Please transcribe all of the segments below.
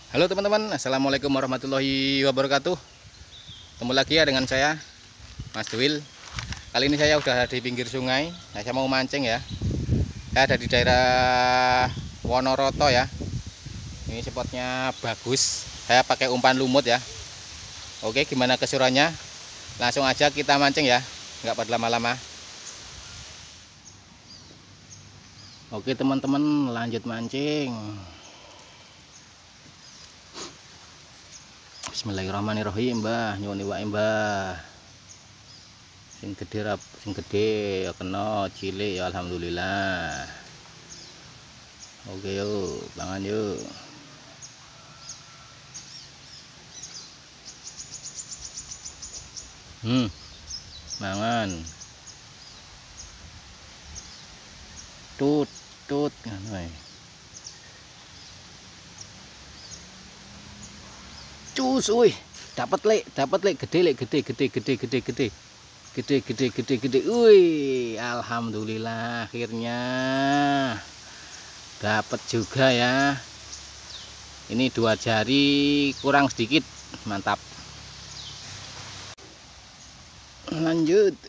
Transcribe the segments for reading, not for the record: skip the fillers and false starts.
Halo teman-teman, assalamualaikum warahmatullahi wabarakatuh. Ketemu lagi ya dengan saya, Mas Duil. Kali ini saya udah di pinggir sungai. Saya mau mancing ya. Saya ada di daerah Wonoroto ya. Ini spotnya bagus. Saya pakai umpan lumut ya. Oke, gimana keseruannya? Langsung aja kita mancing ya, nggak berlama-lama. Oke teman-teman, lanjut mancing. Bismillahirrahmanirrahim, Mbah. Nyuwun iwake, Mbah. Sing gede ya kena, cilik ya alhamdulillah. Oke yuk, pangan yuk. Mangan. Tut ngono ae. Cus, wih, dapat lek, gede. Wih, alhamdulillah akhirnya dapat juga ya. Ini 2 jari kurang sedikit, mantap. Lanjut.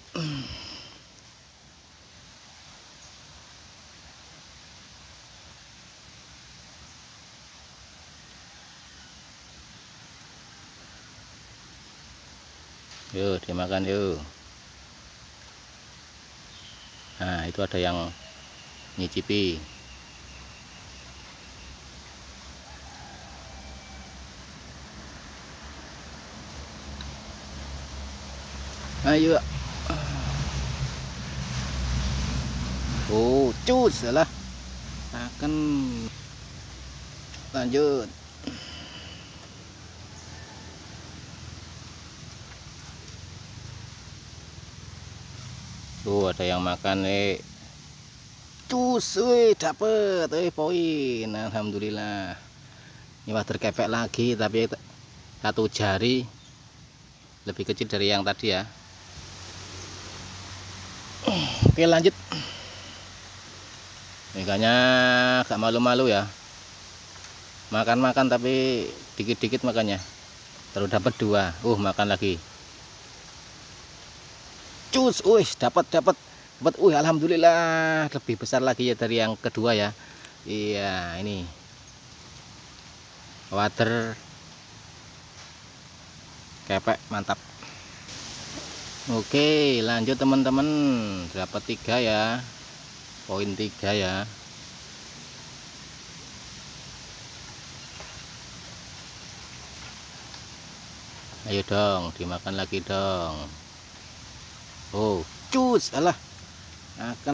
Yuk dimakan yuk. Nah itu ada yang nyicipi. Ayo. Oh cus lah. Akan lanjut. Tuh ada yang makan cus, dapet poin, alhamdulillah. Ini water kepek lagi tapi 1 jari, lebih kecil dari yang tadi ya. Oke lanjut. Ikannya gak malu-malu ya, makan tapi dikit-dikit makannya. Terus dapat 2. Makan lagi. Cus, dapat. Alhamdulillah, lebih besar lagi ya dari yang kedua ya. Iya, ini water kepek mantap. Oke, lanjut teman-teman. Dapat 3 ya. Poin 3 ya. Ayo dong, dimakan lagi dong. Cus, alah. Akan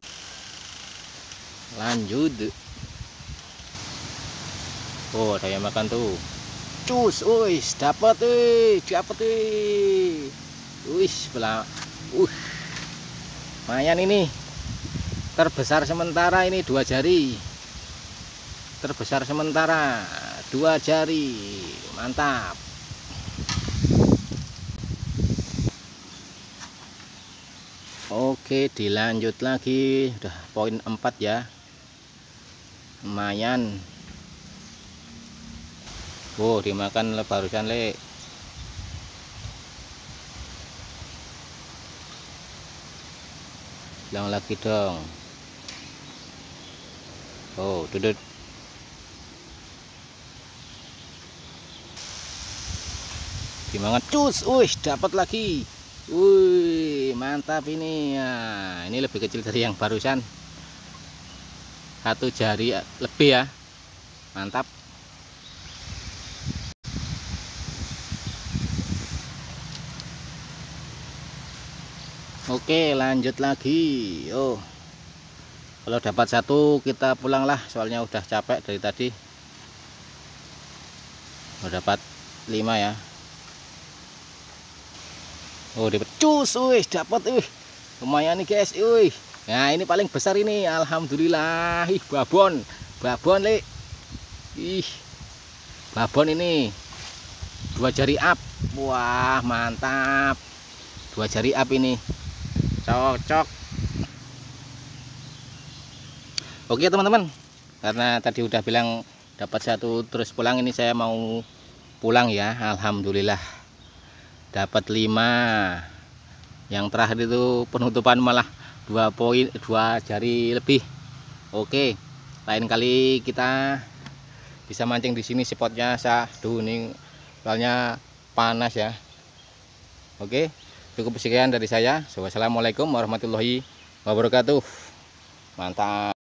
lanjut. Ada yang makan tuh. Cus, dapat lumayan ini. Terbesar sementara ini 2 jari. Terbesar sementara 2 jari. Mantap. Oke, dilanjut lagi. Udah poin 4 ya. Lumayan. Dimakan barusan le. Bilang lagi dong. Duduk. Dimakan cus, dapat lagi. Mantap ini ya. Ini lebih kecil dari yang barusan. 1 jari lebih ya. Mantap. Oke, lanjut lagi. Kalau dapat 1 kita pulang lah, soalnya udah capek dari tadi. Dapat 5 ya. Dapat cus, dapat lumayan nih guys. Nah ini paling besar ini, alhamdulillah. Babon le. Babon ini 2 jari up. Wah mantap, 2 jari up ini, cocok. Oke teman-teman, karena tadi udah bilang dapat satu terus pulang. Ini saya mau pulang ya. Alhamdulillah dapat 5. Yang terakhir itu penutupan malah 2 jari lebih. Oke, lain kali kita bisa mancing di sini, spotnya syahdu nih, soalnya panas ya. Oke, cukup sekian dari saya. Wassalamualaikum warahmatullahi wabarakatuh. Mantap.